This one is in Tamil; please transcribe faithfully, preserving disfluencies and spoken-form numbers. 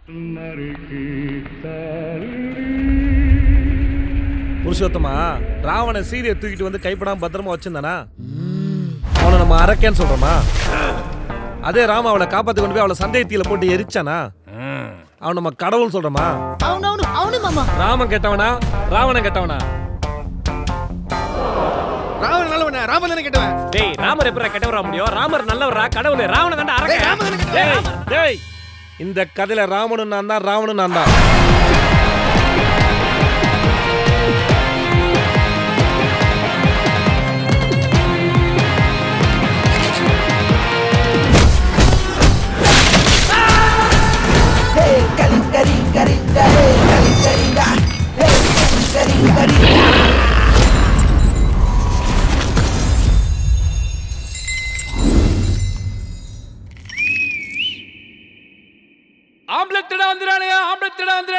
புருஷோத்தமா ராவண சீதையை தூக்கிட்டு வந்து கைப்படாம பத்திரமா வச்சிருந்தானா அவனை நம்ம அரக்கேன்னு சொல்றோமா? அதே ராம அவளை காப்பாத்தி கொண்டு போய் அவளை சந்தேகத்தில போட்டு எரிச்சானா அவன் நம்ம கடவுள் சொல்றோமா? ராமன் கெட்டவனா ராவணன் கெட்டவனா? ராவணன் நல்லவனா? ராமன் தானே கெட்டவன். டேய் ராமர் எப்பறா கெட்டவரா முடியும்? ராமர் நல்லவரா? கடவுளே ராவணன் தான்டா அரக்கன். ராமன் தானே கெட்டவன். டேய் டேய் இந்த கதையில ராமனும் நான் தான் ராவணனும் நான் தான். ஆம்பளை திட வந்துறானே ஆம்பளை திட வந்துறானே